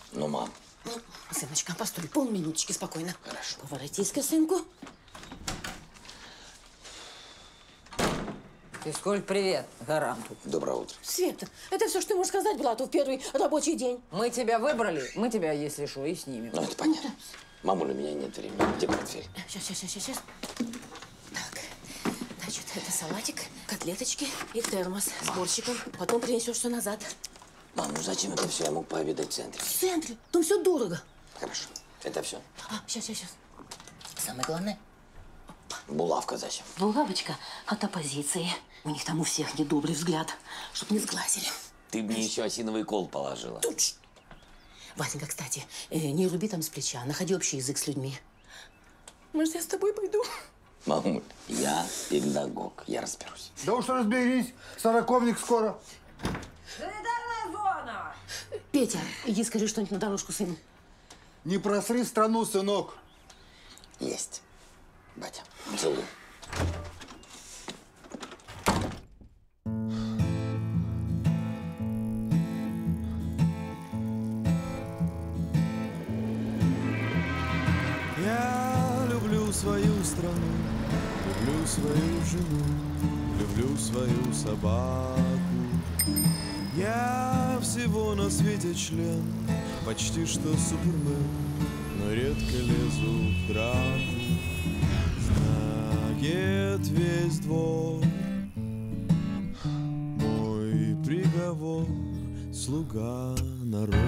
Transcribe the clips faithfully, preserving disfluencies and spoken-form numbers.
Ну, мам. Сыночка, постой, полминуточки, спокойно. Хорошо. Поворотись-ка, сынку. Физкуль, привет, гаранту. Доброе утро. Света, это все, что ты можешь сказать Блату в первый рабочий день. Мы тебя выбрали, мы тебя, если что, и снимем. Ну, это понятно. Мамуля, у меня нет времени. Где портфель? Сейчас, сейчас, сейчас, сейчас. Так, значит, это салатик, котлеточки и термос с борщиком. Потом принесешь все назад. Мам, ну зачем это все? Я мог пообедать в центре. В центре? Там все дорого. Хорошо. Это все. А, сейчас, сейчас, сейчас. Самое главное. Булавка зачем? Булавочка от оппозиции. У них там у всех недобрый взгляд, чтоб не сглазили. Ты мне еще осиновый кол положила. Тут. Васенька, кстати, э, не руби там с плеча, находи общий язык с людьми. Может, я с тобой пойду? Мамуль, я педагог, я разберусь. Да уж разберись, сороковник скоро. Санитарная зона! Петя, иди скажи что-нибудь на дорожку сыну. Не просри страну, сынок. Есть. Батя, целую. Я люблю свою страну, люблю свою жену, люблю свою собаку. Я всего на свете член, почти что супермен, но редко лезу в драку. Знает весь двор мой приговор, слуга народа.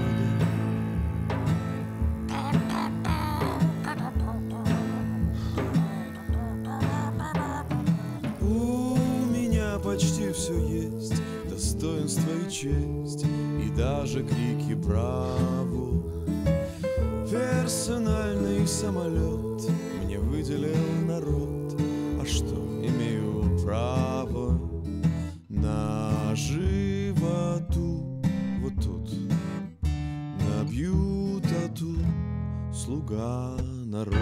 У меня почти все есть, достоинство и честь, и даже крики браво. Персональный самолет мне выделил народ, а что, имею право на животу. Вот тут набью тату, слуга народа.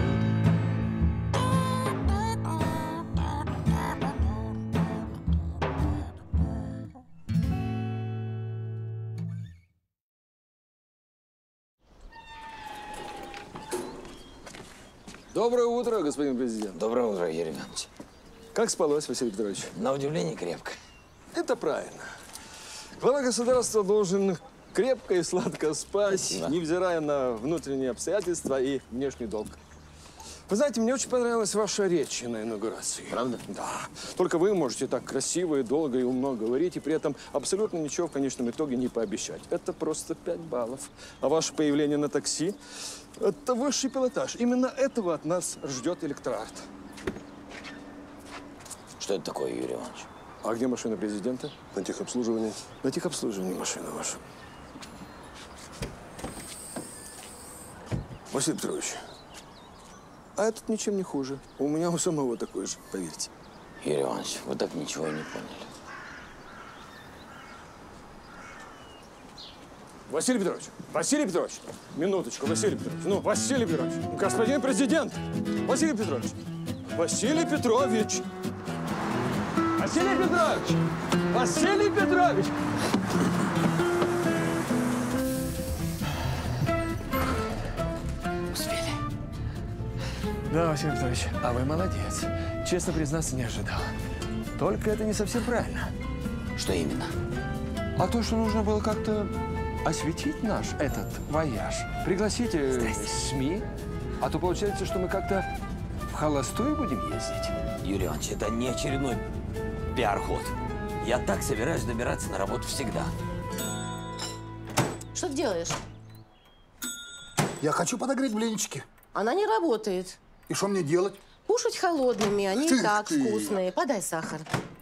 Доброе утро, господин президент. Доброе утро, Юрий Иванович. Как спалось, Василий Петрович? На удивление крепко. Это правильно. Глава государства должен крепко и сладко спать, Спасибо. невзирая на внутренние обстоятельства и внешний долг. Вы знаете, мне очень понравилась ваша речь на инаугурации. Правда? Да. Только вы можете так красиво и долго и умно говорить, и при этом абсолютно ничего в конечном итоге не пообещать. Это просто пять баллов. А ваше появление на такси – это высший пилотаж. Именно этого от нас ждет электорат. Что это такое, Юрий Иванович? А где машина президента? На техобслуживании. На техобслуживании машина ваша. Василий Петрович, а этот ничем не хуже. У меня у самого такой же, поверьте. Юрий Иванович, вы так ничего и не поняли. Василий Петрович, Василий Петрович, минуточку, Василий Петрович. Ну, Василий Петрович, господин президент, Василий Петрович, Василий Петрович, Василий Петрович, Василий Петрович. Успели. Да, Василий Петрович, а вы молодец. Честно признаться, не ожидал. Только это не совсем правильно. Что именно? А то, что нужно было как-то осветить наш этот вояж. Пригласите СМИ, а то получается, что мы как-то в холостую будем ездить. Юрий Иванович, это не очередной пиар-ход. Я так собираюсь добираться на работу всегда. Что ты делаешь? Я хочу подогреть блинчики. Она не работает. И что мне делать? Кушать холодными, они и Ты так ты. вкусные. Подай сахар.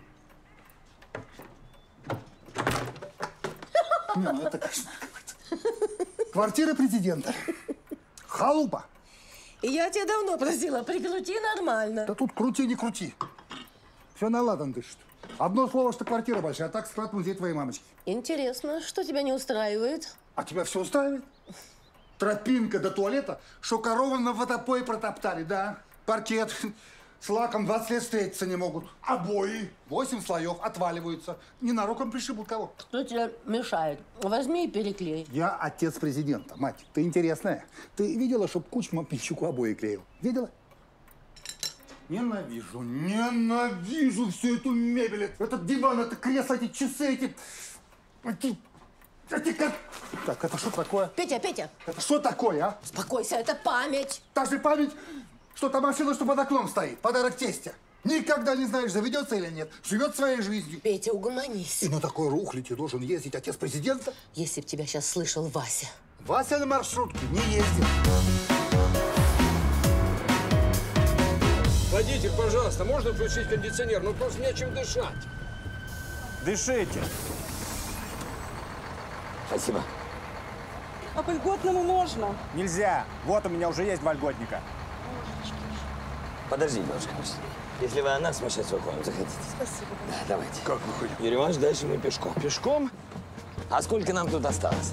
Не, ну это кошмар какой-то. Квартира президента. Халупа. Я тебя давно просила, прикрути нормально. Да тут крути, не крути. Все наладан дышит. Одно слово, что квартира большая, а так склад музей твоей мамочки. Интересно, что тебя не устраивает? А тебя все устраивает? Тропинка до туалета, что корову на водопой протоптали, да? Паркет, С лаком двадцать лет встретиться не могут. Обои. Восемь слоев отваливаются. Ненароком пришибут кого. Кто тебе мешает? Возьми и переклей. Я отец президента, мать. Ты интересная. Ты видела, чтоб Кучма Пинчуку обои клеил? Видела? Ненавижу, ненавижу всю эту мебель. Этот диван, это кресло, эти часы, эти... Эти... эти как... Так, это что такое? Петя, Петя, Это что такое, а? успокойся, это память. Та же память, что та машина, что под окном стоит. Подарок тестя. Никогда не знаешь, заведется или нет. Живет своей жизнью. Петя, угомонись. И на такой рухляде должен ездить отец президента. Если б тебя сейчас слышал Вася. Вася на маршрутке не ездит. Водитель, пожалуйста, можно включить кондиционер? Ну, просто нечем дышать. Дышите. Спасибо. А по льготному можно? Нельзя. Вот у меня уже есть два льготника. Подождите, бабушка. Если вы о нас, мы сейчас выходим. Заходите. Спасибо. Да, давайте. Как выходим? Юрий Иванович, дальше мы пешком. Пешком? А сколько нам тут осталось?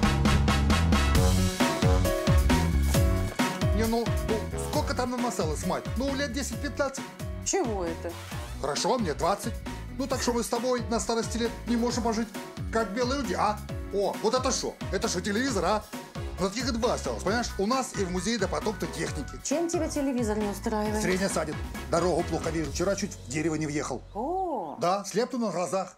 Не, ну, ну, сколько там намасалось, мать? Ну, лет десять-пятнадцать. Чего это? Хорошо, мне двадцать. Ну, так что мы с тобой на старости лет не можем пожить, как белые люди, а? О, вот это что? Это что, телевизор, а? Вот таких и два осталось, понимаешь? У нас и в музее допотопной техники. Чем тебя телевизор не устраивает? Средняя садит. Дорогу плохо вижу. Вчера чуть в дерево не въехал. О, Да, слепну на глазах.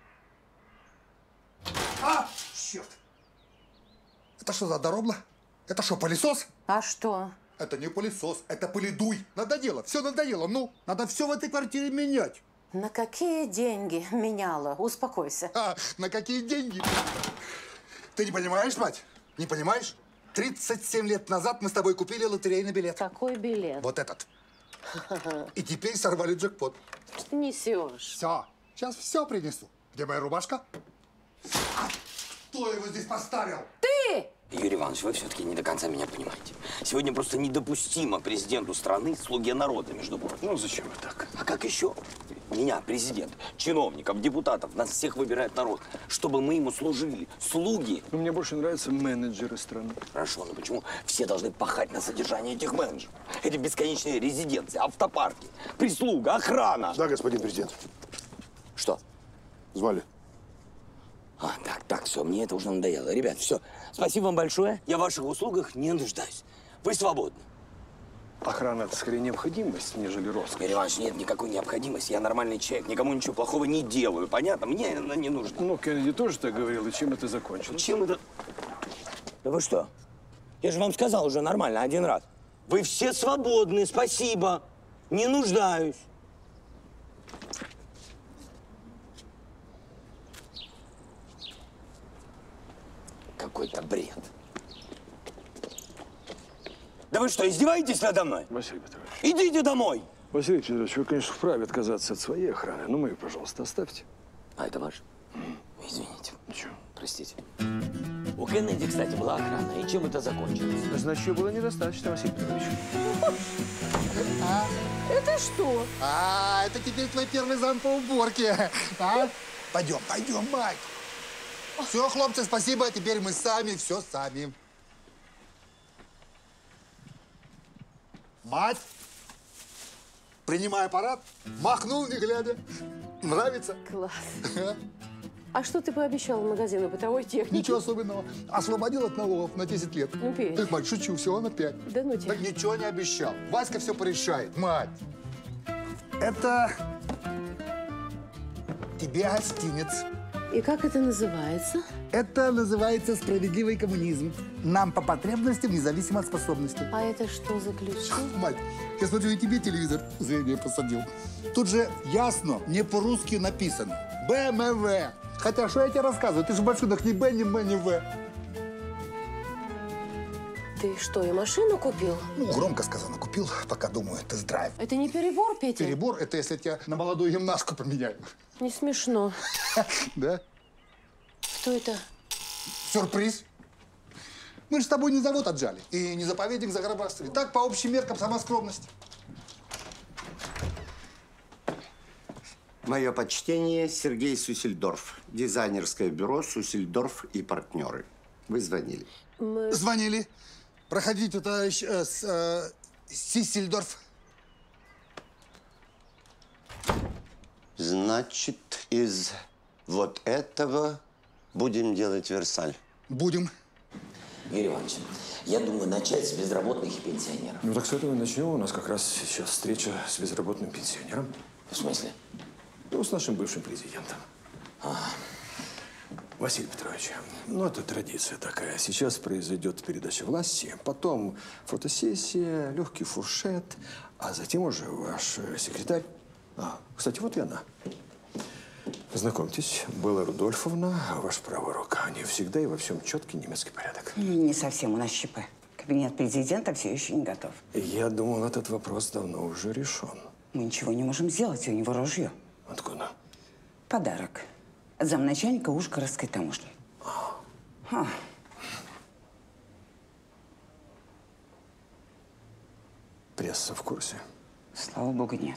А, черт. Это что за дорогла? Это что, пылесос? а что? Это не пылесос, это пыледуй. Надоело, все надоело. Ну, надо все в этой квартире менять. На какие деньги меняла? Успокойся. А, на какие деньги? Ты не понимаешь, мать? Не понимаешь? тридцать семь лет назад мы с тобой купили лотерейный билет. Какой билет? Вот этот. И теперь сорвали джекпот. Что ты несешь? Все. Сейчас все принесу. Где моя рубашка? А, кто его здесь поставил? Ты! Юрий Иванович, вы все-таки не до конца меня понимаете. Сегодня просто недопустимо президенту страны, слуге народа, между прочим. Ну, зачем вы так? А как еще? Меня, президент, чиновников, депутатов, нас всех выбирает народ, чтобы мы ему служили. Слуги. Ну, мне больше нравятся менеджеры страны. Хорошо, но почему все должны пахать на содержание этих менеджеров? Эти бесконечные резиденции, автопарки, прислуга, охрана. Да, господин президент. Что? Звали. А, так, так, все, мне это уже надоело. Ребят, все, спасибо вам большое. Я в ваших услугах не нуждаюсь. Вы свободны. Охрана – это скорее необходимость, нежели роскошь. Юрий Иванович, нет никакой необходимости. Я нормальный человек, никому ничего плохого не делаю. Понятно? Мне она не нужна. Ну, Кеннеди тоже так говорил. И чем это закончилось? Чем это? Да вы что? Я же вам сказал уже нормально, один раз. Вы все свободны, спасибо. Не нуждаюсь. Какой-то бред. Да вы что, издеваетесь надо мной? Василий Петрович. Идите домой. Василий Петрович, вы, конечно, вправе отказаться от своей охраны, но мы, пожалуйста, оставьте. А это ваш? Извините. Ничего. Простите. У Кеннеди, кстати, была охрана. И чем это закончилось? Значит, ее было недостаточно, Василий Петрович. Это что? А, это теперь твой первый зам по уборке. А? Пойдем, пойдем, мать. Все, хлопцы, спасибо. Теперь мы сами, все сами. Мать, принимай аппарат, махнул, не глядя. Нравится? Класс. А что ты пообещал в магазину бытовой техники? Ничего особенного. Освободил от налогов на десять лет. Ну, Петь. Ты, мать, шучу, всего на пять. Да ну тебя. Так ничего не обещал. Васька все порешает. Мать, это тебе гостиниц. И как это называется? Это называется справедливый коммунизм. Нам по потребностям, независимо от способностей. А это что за ключи? Мать, я смотрю, и тебе телевизор зрение посадил. Тут же ясно, не по-русски написано. бэ эм вэ. Хотя, что я тебе рассказываю? Ты же в машинах ни Б, ни М, ни В. Ты что, и машину купил? Ну, громко сказано, купил, пока думаю, тест-драйв. Это не перебор, Петя? Перебор – это если тебя на молодую гимнастку поменяю. Не смешно. Да? Кто это? Сюрприз. Мы же с тобой не завод отжали и не заповедник загробастали. Так, по общим меркам, сама скромность. Мое почтение, Сергей Сюссельдорф. Дизайнерское бюро «Сюссельдорф и партнеры». Вы звонили. Мы... Звонили. Проходите, товарищ э, с, э, Сюссельдорф. Значит, из вот этого будем делать Версаль. Будем. Юрий Иванович, я думаю начать с безработных и пенсионеров. Ну так с этого и начнем. У нас как раз сейчас встреча с безработным пенсионером. В смысле? Ну, с нашим бывшим президентом. А. Василий Петрович, ну это традиция такая. Сейчас произойдет передача власти, потом фотосессия, легкий фуршет, а затем уже ваш секретарь. А, кстати, вот и она. Знакомьтесь, Белла Рудольфовна, ваша правая рука. Не всегда и во всем четкий немецкий порядок. Не совсем у нас ЧП. Кабинет президента все еще не готов. Я думал, этот вопрос давно уже решен. Мы ничего не можем сделать, у него ружье. Откуда? Подарок. От замначальника Ужгородской таможни. А. Пресса в курсе? Слава богу, нет.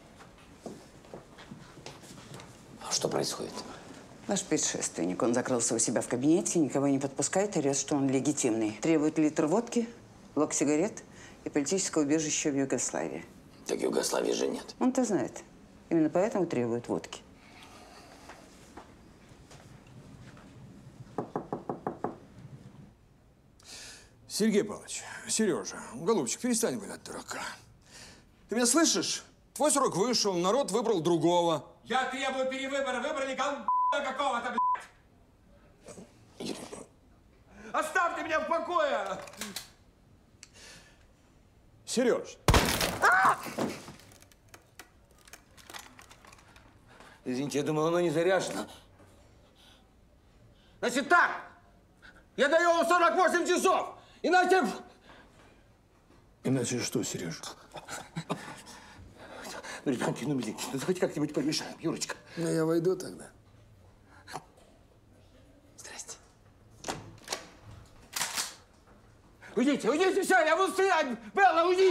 А что происходит? Ваш предшественник, он закрылся у себя в кабинете, никого не подпускает, орет, что он легитимный. Требует литр водки, блок сигарет и политическое убежище в Югославии. Так Югославии же нет. Он-то знает. Именно поэтому требует водки. Сергей Павлович, Сережа, голубчик, перестань валять дурака. Ты меня слышишь? Твой срок вышел, народ выбрал другого. Я требую перевыбора. Выбрали говна какого-то, блядь. Оставьте меня в покое! Сереж. Извините, я думал, оно не заряжено. Значит так, я даю вам сорок восемь часов, иначе... Иначе что, Сереж? Ну, ребятки, ну, блин, ну, хоть как-нибудь помешаем, Юрочка. Ну, я войду тогда. Здрасте. Уйдите, уйдите, все, я буду стрелять! Белла, уйди!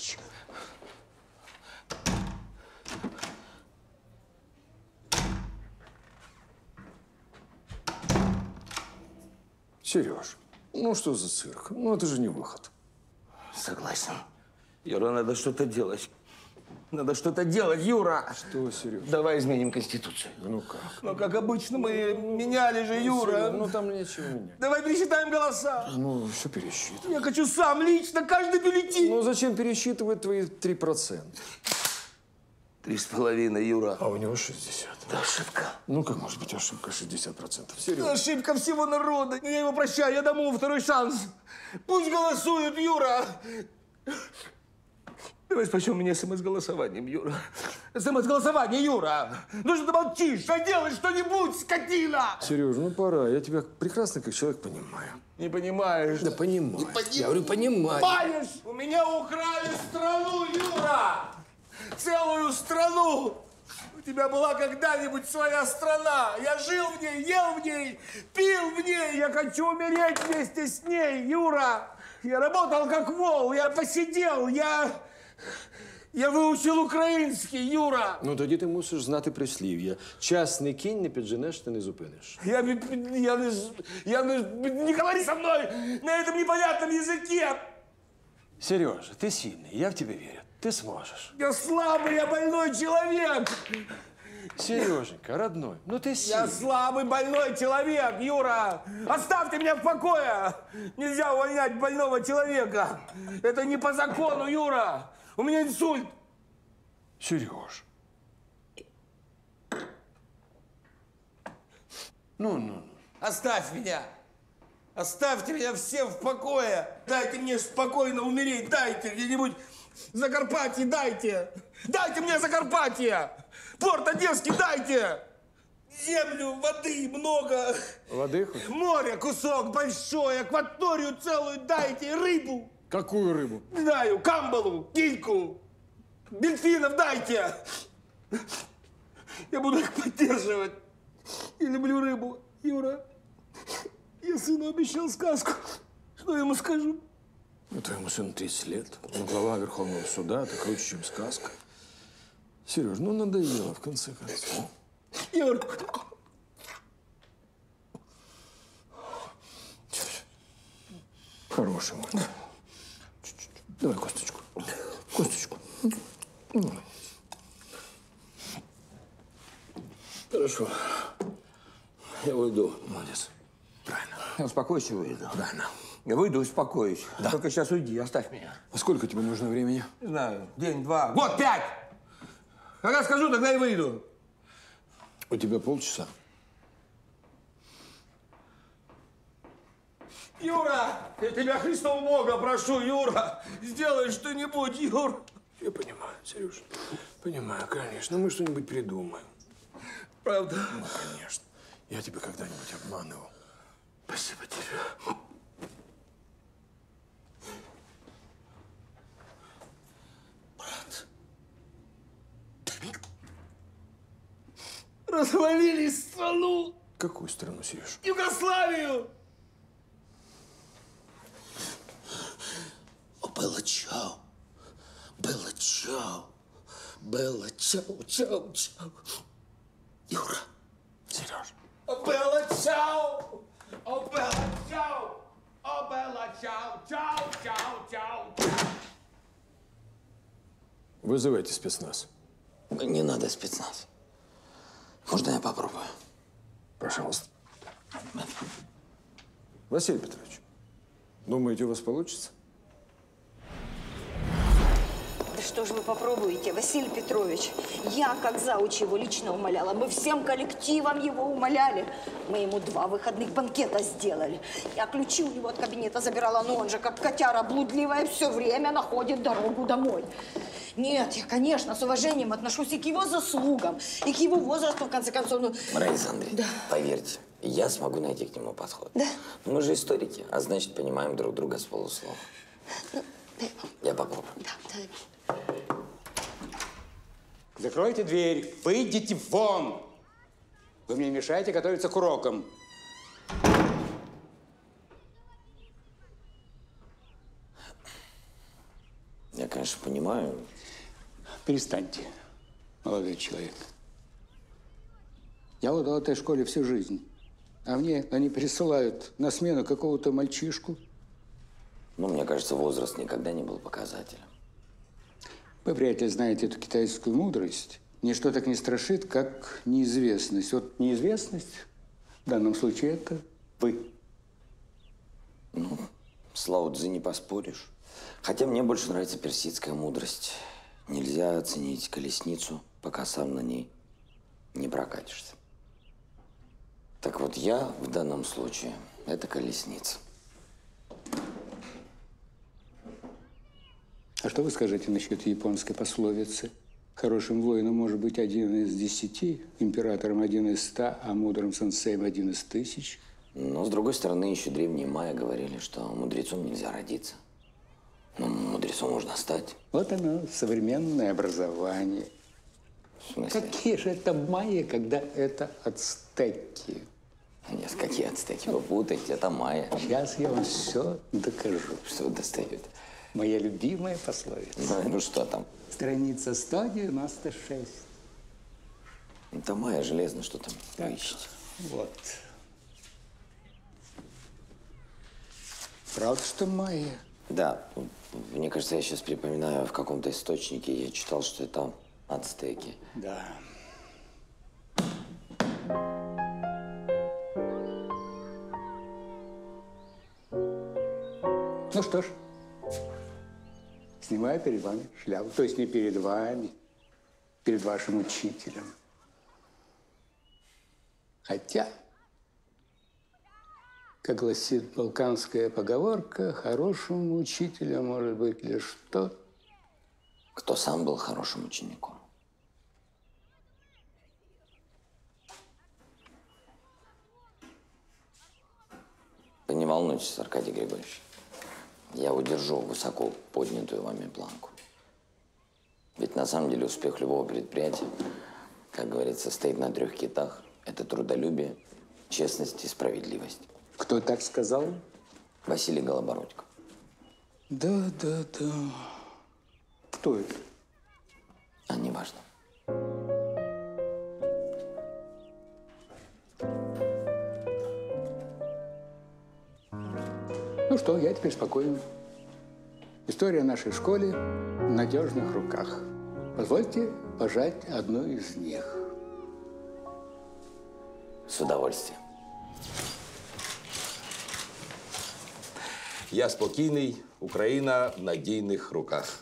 Сереж, ну что за цирк? Ну это же не выход. Согласен. Юра, надо что-то делать. Надо что-то делать, Юра! Что, Сереж? Давай изменим Конституцию. Ну как? Ну, как обычно, мы меняли же, Юра. Ну там нечего менять. Давай пересчитаем голоса. Ну, что пересчитывать? Я хочу сам, лично, каждый бюллетень. Ну зачем пересчитывать твои три процента? Три с половиной, Юра. А у него шестьдесят. Да, ошибка. Ну как может быть ошибка шестьдесят процентов? Сереж. Ошибка всего народа. Я его прощаю, я дам ему второй шанс. Пусть голосуют, Юра. Давай спасем меня смс-голосованием, Юра. СМС-голосование, Юра. Ну что ты молчишь? Что делай что-нибудь, скотина! Сереж, ну пора. Я тебя прекрасно как человек понимаю. Не понимаешь. Да понимаю. Я говорю, понимаю. Понимаешь? У меня украли страну, Юра! Целую страну! У тебя была когда-нибудь своя страна. Я жил в ней, ел в ней, пил в ней. Я хочу умереть вместе с ней, Юра. Я работал как вол, я посидел, я... Я выучил український, Юра. Ну тоді ти мусиш знати прислів'я. Частний кінь не підженеш, ти не зупиниш. Я, я, не, я не, не говори со мной на этом непонятном языке. Сережа, ты сильный, я в тебя верю. Ты сможешь. Я слабый, я больной человек. Сереженька, родной, ну ты сильный. Я слабый, больной человек, Юра. Оставьте меня в покое. Нельзя увольнять больного человека. Это не по закону, Юра. У меня инсульт. Сереж. Ну, ну, ну. Оставь меня. Оставьте меня всем в покое. Дайте мне спокойно умереть. Дайте где-нибудь в Закарпатье, дайте. Дайте мне Закарпатье. Порт Одесский дайте. Землю, воды много. Воды хоть? Море кусок большой, акваторию целую дайте, рыбу. Какую рыбу? Не знаю, камбалу, кильку, дельфинов дайте. Я буду их поддерживать. Я люблю рыбу. Юра, я сыну обещал сказку. Что я ему скажу? Ну, твоему сыну тридцать лет. Он глава Верховного суда, это круче, чем сказка. Сереж, ну надоело в конце концов. Юр. Хороший мой. Чуть-чуть. Давай косточку. Косточку. Ну, Хорошо. Я уйду. Молодец. Правильно. Успокойся, выйду. Правильно. Я выйду, успокоюсь. Да. Только сейчас уйди, оставь меня. А сколько тебе нужно времени? Не знаю, день, два. Вот пять! Когда скажу, тогда и выйду. У тебя полчаса. Юра, я тебя, Христова Бога, прошу, Юра, сделай что-нибудь, Юр. Я понимаю, Сереж. Понимаю, конечно. Мы что-нибудь придумаем. Правда? Ну, конечно. Я тебя когда-нибудь обманывал. Спасибо тебе. Брат. Развалили страну. Какую страну, Сереж? Югославию. Было чау. Было чау. Было чау, чау, чау. Юра. Сереж. Было чау. О, было чау. О, было чау, чау, чау, чау, чау. Вызывайте спецназ. Не надо спецназ. Можно я попробую? Пожалуйста. Василий Петрович, думаете, у вас получится? Да что же вы попробуете, Василий Петрович? Я, как зауч, его лично умоляла. Мы всем коллективом его умоляли. Мы ему два выходных банкета сделали. Я ключи у него от кабинета забирала, но он же, как котяра блудливая, все время находит дорогу домой. Нет, я, конечно, с уважением отношусь и к его заслугам, и к его возрасту, в конце концов. Ну... Раиса Андреевна, да. Поверьте, я смогу найти к нему подход. Да? Мы же историки, а значит, понимаем друг друга с полуслова. Ну, дай... Я попробую. Да, дай. Закройте дверь, выйдите вон! Вы мне мешаете готовиться к урокам. Я, конечно, понимаю. Перестаньте, молодой человек. Я отдал этой школе всю жизнь. А мне они присылают на смену какого-то мальчишку. Ну, мне кажется, возраст никогда не был показателем. Вы, вряд ли, знаете эту китайскую мудрость. Ничто так не страшит, как неизвестность. Вот неизвестность, в данном случае, это вы. Ну, с Лао Цзи не поспоришь. Хотя мне больше нравится персидская мудрость. Нельзя оценить колесницу, пока сам на ней не прокатишься. Так вот, я в данном случае – это колесница. А что вы скажете насчет японской пословицы? Хорошим воином может быть один из десяти, императором один из ста, а мудрым сенсеем один из тысяч. Но, с другой стороны, еще древние майя говорили, что мудрецом нельзя родиться. Но мудрецом можно стать. Вот оно, современное образование. В смысле? Какие же это майя, когда это ацтеки? Нет, какие ацтеки? Вы путаете, это майя. Сейчас я вам все докажу. Что вы достаете? Моя любимая пословица. Ну, ну что там? Страница сто девяносто шесть. Это майя железно, что там Так, вы ищете. вот. Правда, что майя? Да, мне кажется, я сейчас припоминаю, в каком-то источнике я читал, что это ацтеки. Да. Ну что ж, снимаю перед вами шляпу. То есть не перед вами, перед вашим учителем. Хотя, как гласит балканская поговорка, хорошим учителем может быть лишь тот, кто сам был хорошим учеником. Вы не волнуйтесь, Аркадий Григорьевич. Я удержу высоко поднятую вами планку. Ведь на самом деле успех любого предприятия, как говорится, стоит на трех китах. Это трудолюбие, честность и справедливость. Кто так сказал? Василий Голобородько. Да, да, да. Кто это? А не важно. Ну что, я теперь спокоен. История нашей школы в надежных руках. Позвольте пожать одну из них. С удовольствием. Я спокійний, Україна в надійних руках.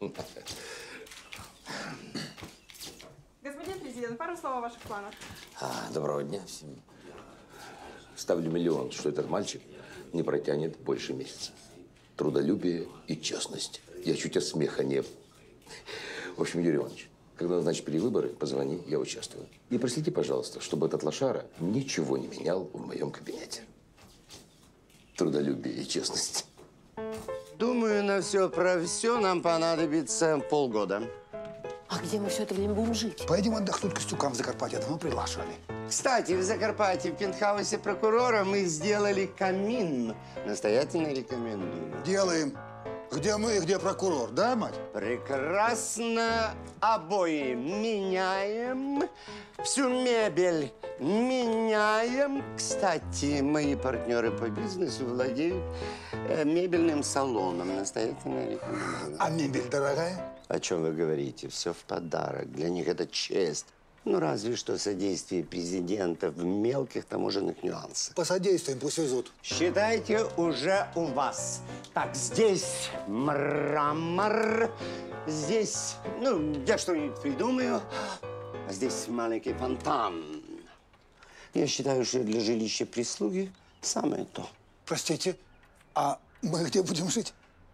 Господин президент, пару слов о ваших планах. А, доброго дня всем. Ставлю миллион, что этот мальчик не протянет больше месяца. Трудолюбие и честность. Я чуть от смеха не... В общем, Юрий Иванович, когда назначишь перевыборы, позвони, я участвую. И проследи, пожалуйста, чтобы этот лошара ничего не менял в моем кабинете. Трудолюбие и честность. Думаю, на все про все нам понадобится полгода. А где мы все это время будем жить? Поедем отдохнуть к Костюкам в Закарпатье, давно приглашали. Кстати, в Закарпатье, в пентхаусе прокурора мы сделали камин. Настоятельно рекомендую. Делаем. Где мы и где прокурор, да, мать? Прекрасно. Обои меняем. Всю мебель меняем. Кстати, мои партнеры по бизнесу владеют э, мебельным салоном. Настоятельно рекомендую. А мебель дорогая? О чем вы говорите? Все в подарок. Для них это честь. Ну, разве что содействие президента в мелких таможенных нюансах. Посодействуем, пусть везут. Считайте, уже у вас. Так, здесь мрамор. Здесь, ну, я что-нибудь придумаю. А здесь маленький фонтан. Я считаю, что для жилища прислуги самое то. Простите, а мы где будем жить?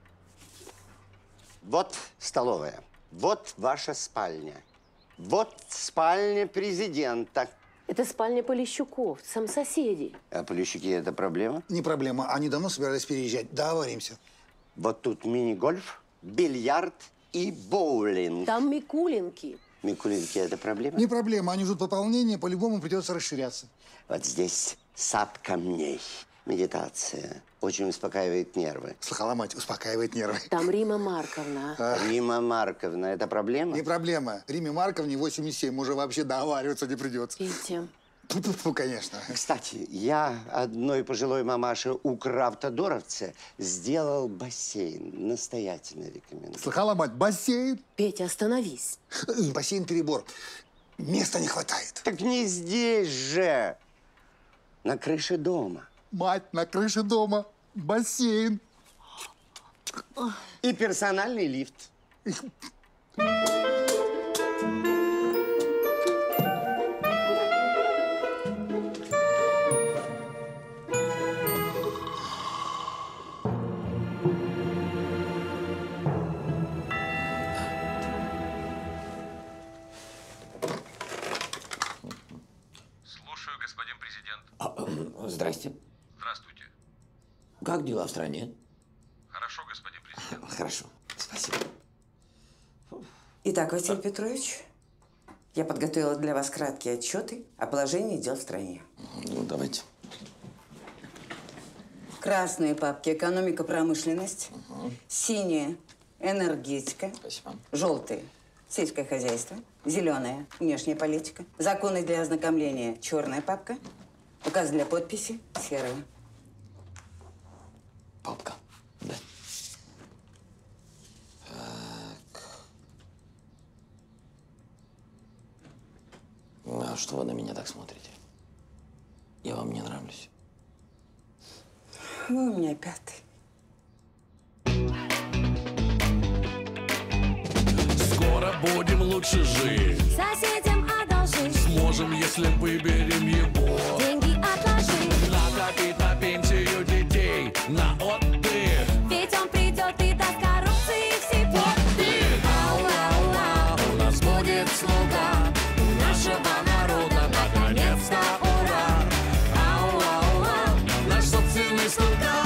Вот столовая. Вот ваша спальня. Вот спальня президента. Это спальня Полищуков, сам соседи. А Полищуки – это проблема? Не проблема. Они давно собирались переезжать. Договоримся. Вот тут мини-гольф, бильярд и боулинг. Там Микулинки. Микулинки – это проблема? Не проблема. Они ждут пополнения, по-любому придется расширяться. Вот здесь сад камней. Медитация. Очень успокаивает нервы. Слыхала, мать, успокаивает нервы. Там Рима Марковна. А. Рима Марковна – это проблема? Не проблема. Риме Марковне восемьдесят семь. Уже вообще договариваться не придется. Петя. Фу-фу-фу, конечно. Кстати, я одной пожилой мамаше у крафтодоровца сделал бассейн. Настоятельно рекомендую. Слыхала, мать, бассейн? Петя, остановись. Бассейн перебор. Места не хватает. Так не здесь же. На крыше дома. Мать, на крыше дома. Бассейн. И персональный лифт. Слушаю, господин президент. А, здрасте. Здравствуйте. Как дела в стране? Хорошо, господин президент. Хорошо, спасибо. Итак, Василий Петрович, я подготовила для вас краткие отчеты о положении дел в стране. Ну, давайте. Красные папки – экономика, промышленность. Угу. Синие – энергетика. Спасибо. Желтые – сельское хозяйство. Зеленая – внешняя политика. Законы для ознакомления – черная папка. Указ для подписи – серая. Папка, да. Так. А что вы на меня так смотрите? Я вам не нравлюсь? Вы у меня пятый. Скоро будем лучше жить. Соседям одолжить. Сможем, если выберем его. Деньги отложить. Накопить на пенсию детей, на отдых. Ведь он придет и даст коррупции все пятый. Ау, ау, ау, у нас будет слуга. У нашего народа наконец-то ура. Ау, ау, ау, наш собственный слуга.